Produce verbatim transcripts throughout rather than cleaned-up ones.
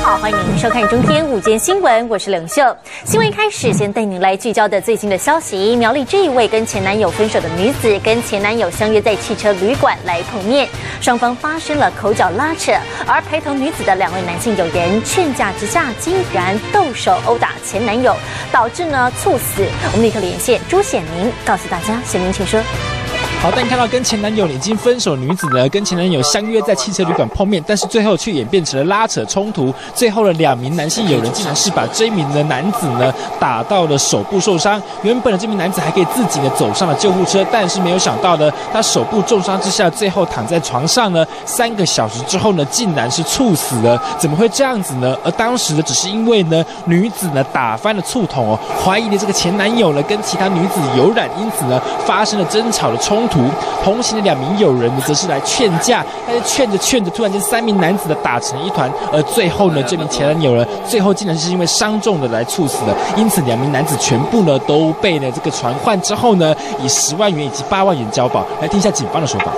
好，欢迎您收看中天午间新闻，我是刘秀。新闻一开始，先带您来聚焦的最新的消息：苗栗这一位跟前男友分手的女子，跟前男友相约在汽车旅馆来碰面，双方发生了口角拉扯，而陪同女子的两位男性友人劝架之下，竟然动手殴打前男友，导致呢猝死。我们立刻连线朱显明，告诉大家，显明请说。 好，但看到跟前男友已经分手的女子呢，跟前男友相约在汽车旅馆碰面，但是最后却演变成了拉扯冲突。最后呢，两名男性友人竟然是把这名的男子呢打到了手部受伤。原本的这名男子还可以自己呢走上了救护车，但是没有想到呢，他手部重伤之下，最后躺在床上呢，三个小时之后呢，竟然是猝死了。怎么会这样子呢？而当时呢，只是因为呢，女子呢打翻了醋桶哦，怀疑的这个前男友呢跟其他女子有染，因此呢发生了争吵的冲突。同行的两名友人呢，则是来劝架，但是劝着劝着，突然间三名男子的打成一团，而最后呢，这名前男友呢，最后竟然是因为伤重的来猝死了。因此，两名男子全部呢都被呢这个传唤之后呢，以十万元以及八万元交保。来听一下警方的说法。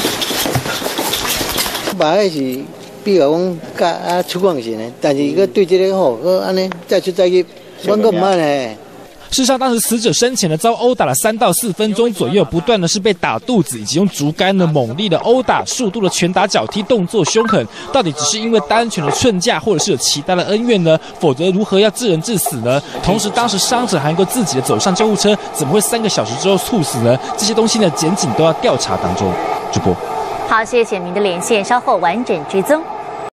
把那是比如讲甲啊出广线的，但是个对这个吼，个安尼再出再入，我个唔安呢。 事实上，当时死者生前呢遭殴打了三到四分钟左右，不断的是被打肚子，以及用竹竿呢猛力的殴打，数度的拳打脚踢，动作凶狠。到底只是因为单纯的劝架，或者是有其他的恩怨呢？否则如何要致人致死呢？同时，当时伤者还能够自己的走上救护车，怎么会三个小时之后猝死呢？这些东西呢，检警都要调查当中。主播， 好，谢谢显明的连线，稍后完整追踪。